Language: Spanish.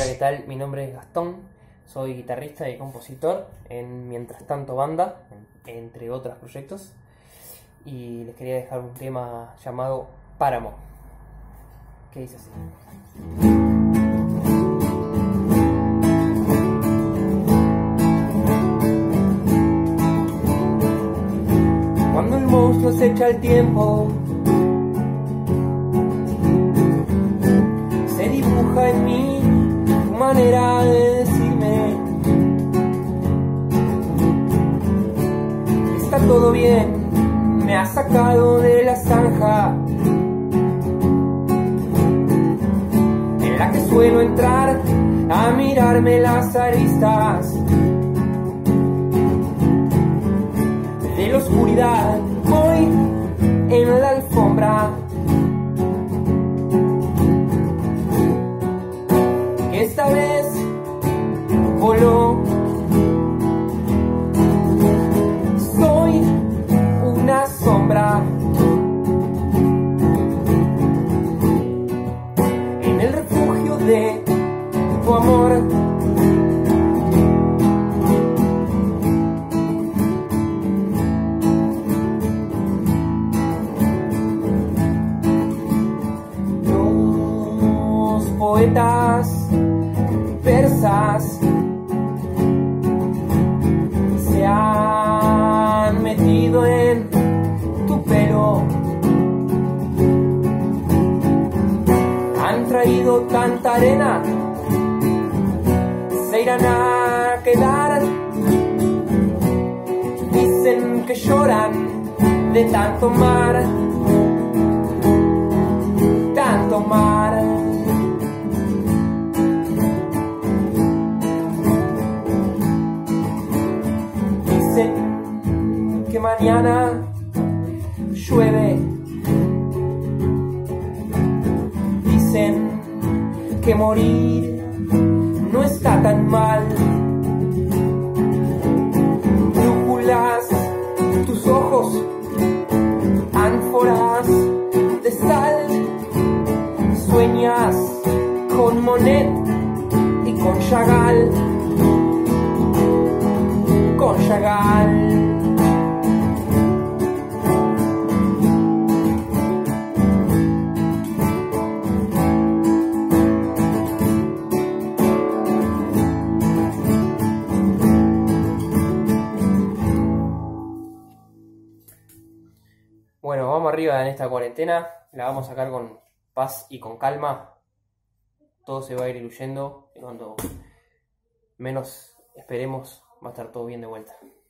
Hola, ¿qué tal? Mi nombre es Gastón, soy guitarrista y compositor en Mientras Tanto Banda, entre otros proyectos, y les quería dejar un tema llamado Páramo, que dice así. Cuando el monstruo acecha el tiempo, se dibuja en mí tu manera de decirme: está todo bien, me has sacado de la zanja en la que suelo entrar a mirarme las aristas de la oscuridad. Voy en la alfombra que esta vez voló. Soy una sombra en el refugio de tu amor. Los poetas persas se han metido en tu pelo, han traído tanta arena, se irán a quedar. Dicen que lloran de tanto mar, tanto mar. Dicen que mañana llueve, dicen que morir no está tan mal. Brújulas, tus ojos, ánforas de sal. Sueñas con Monet y con Chagall, con Chagall. Bueno, vamos arriba en esta cuarentena, la vamos a sacar con paz y con calma. Todo se va a ir diluyendo y cuando menos esperemos va a estar todo bien de vuelta.